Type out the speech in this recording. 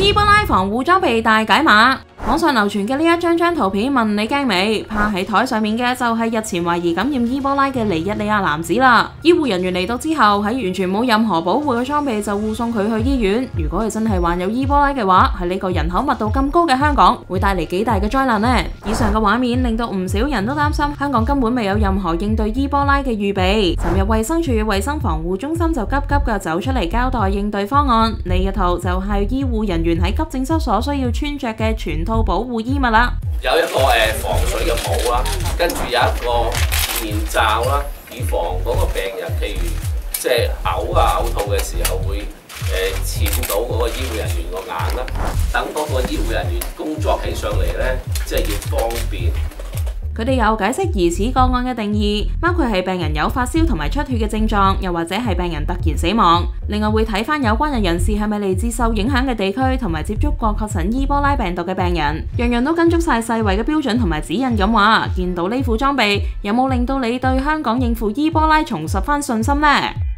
伊波拉防護裝備大解碼。網上流傳嘅呢一張圖片，問你驚未？趴喺台上面嘅就係日前懷疑感染伊波拉嘅尼日利亞男子啦。醫護人員嚟到之後，喺完全冇任何保護嘅裝備就護送佢去醫院。如果佢真係患有伊波拉嘅話，喺呢個人口密度咁高嘅香港，會帶嚟幾大嘅災難呢？以上嘅畫面令到唔少人都擔心香港根本未有任何應對伊波拉嘅預備。尋日衛生署衛生防護中心就急嘅走出嚟交代應對方案。呢一套就係醫護人員喺急症室所需要穿着嘅全套保護衣物啦。 有一個防水嘅帽啦，跟住有一個面罩啦，以防嗰個病人譬如即係嘔吐嘅時候會濺到嗰個醫護人員個眼啦，等嗰個醫護人員工作起上嚟咧，即係要方便。 佢哋又解釋疑似個案嘅定義，包括係病人有發燒同埋出血嘅症狀，又或者係病人突然死亡。另外會睇返有關嘅人士係咪嚟自受影響嘅地區，同埋接觸過確診伊波拉病毒嘅病人，樣樣都跟足晒世衛嘅標準同埋指引咁話。見到呢副裝備，有冇令到你對香港應付伊波拉重拾返信心呢？